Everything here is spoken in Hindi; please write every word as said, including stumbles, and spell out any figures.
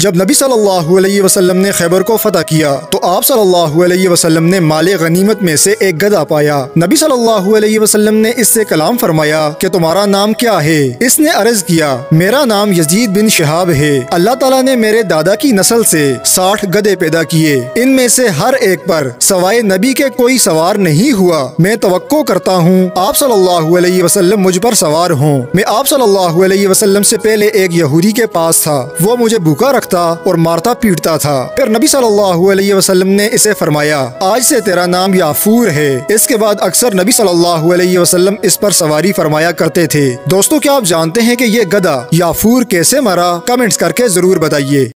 जब नबी सल्लल्लाहु अलैहि वसल्लम ने खैबर को फतह किया तो आप सल्लल्लाहु अलैहि वसल्लम ने माले गनीमत में से एक गधा पाया। नबी सल्लल्लाहु अलैहि वसल्लम ने इससे कलाम फरमाया कि तुम्हारा नाम क्या है? इसने अर्ज किया, मेरा नाम यजीद बिन शहाब है। अल्लाह ताला ने मेरे दादा की नस्ल से साठ गधे पैदा किए, इनमें से हर एक पर सवाए नबी के कोई सवार नहीं हुआ। मैं तवक्को करता हूँ आप सल्लल्लाहु अलैहि वसल्लम मुझ पर सवार हों। मैं आप सल्लल्लाहु अलैहि वसल्लम से पहले एक यहूदी के पास था, वो मुझे भूखा रखता और मारता पीटता था। फिर नबी सल्लल्लाहु अलैहि वसल्लम ने इसे फरमाया, आज से तेरा नाम याफूर है। इसके बाद अक्सर नबी सल्लल्लाहु अलैहि वसल्लम इस पर सवारी फरमाया करते थे। दोस्तों, क्या आप जानते हैं कि ये गधा याफूर कैसे मरा? कमेंट्स करके जरूर बताइए।